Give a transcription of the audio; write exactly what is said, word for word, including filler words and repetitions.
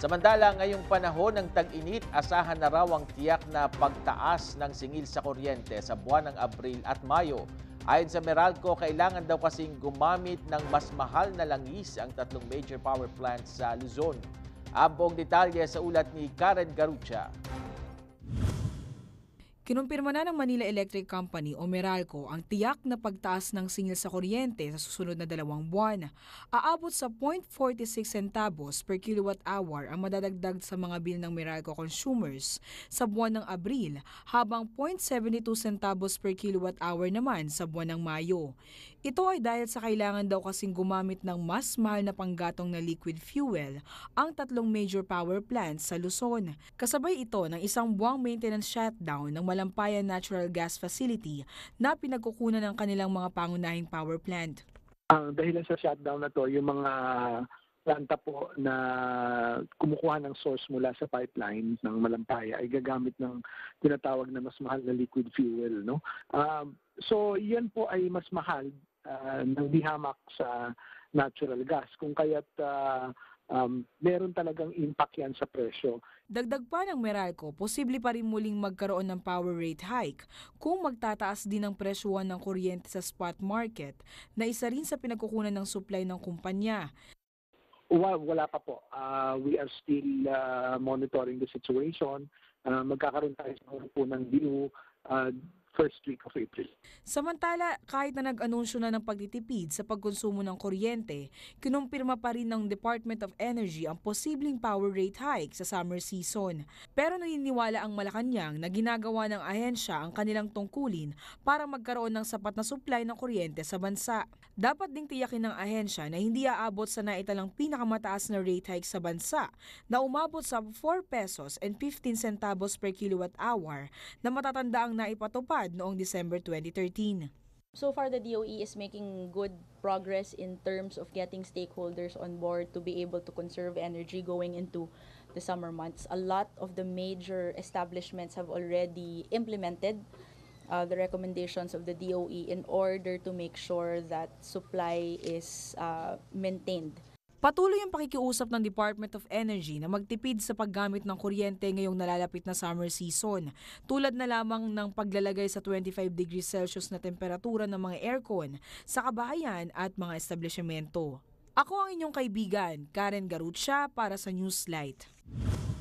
Samantala, ngayong panahon ng tag-init, asahan na raw ang tiyak na pagtaas ng singil sa kuryente sa buwan ng Abril at Mayo. Ayon sa Meralco, kailangan daw kasing gumamit ng mas mahal na langis ang tatlong major power plants sa Luzon. Ang buong detalye sa ulat ni Karen Garucha. Kinumpirma na ng Manila Electric Company o Meralco ang tiyak na pagtaas ng singil sa kuryente sa susunod na dalawang buwan. Aabot sa zero point four six centavos per kilowatt hour ang madadagdag sa mga bill ng Meralco consumers sa buwan ng Abril, habang zero point seven two centavos per kilowatt hour naman sa buwan ng Mayo. Ito ay dahil sa kailangan daw kasing gumamit ng mas mahal na panggatong na liquid fuel ang tatlong major power plants sa Luzon. Kasabay ito ng isang buwang maintenance shutdown ng Malampayan Natural Gas Facility na pinagkukunan ng kanilang mga pangunahing power plant. Ang dahilan sa shutdown na to, yung mga planta po na kumukuha ng source mula sa pipeline ng Malampaya ay gagamit ng tinatawag na mas mahal na liquid fuel. No? Um, so yan po ay mas mahal uh, ng dihamak sa natural gas. Kung kaya't uh, um, meron talagang impact yan sa presyo. Dagdag pa ng Meralco, posible pa rin muling magkaroon ng power rate hike kung magtataas din ang presyuhan ng kuryente sa spot market na isa rin sa pinagkukunan ng supply ng kumpanya. Wala pa po. Uh, we are still uh, monitoring the situation. Uh, magkakaroon tayo po ng view uh, first week of April. Samantala, kahit na nag-anunsyo na ng pagtitipid sa pagkonsumo ng kuryente, kinumpirma pa rin ng Department of Energy ang posibleng power rate hike sa summer season. Pero naniniwala ang Malacanang na ginagawa ng ahensya ang kanilang tungkulin para magkaroon ng sapat na supply ng kuryente sa bansa. Dapat ding tiyakin ng ahensya na hindi aabot sa naitalang pinakamataas na rate hike sa bansa na umabot sa four pesos and fifteen centavos per kilowatt hour na matatanda ang naipatupad noong December twenty thirteen. So far, the D O E is making good progress in terms of getting stakeholders on board to be able to conserve energy going into the summer months. A lot of the major establishments have already implemented uh, the recommendations of the D O E in order to make sure that supply is uh, maintained. Patuloy ang pakikiusap ng Department of Energy na magtipid sa paggamit ng kuryente ngayong nalalapit na summer season, tulad na lamang ng paglalagay sa twenty-five degrees Celsius na temperatura ng mga aircon sa kabahayan at mga establishmento. Ako ang inyong kaibigan, Karen Garucha, para sa Newslight.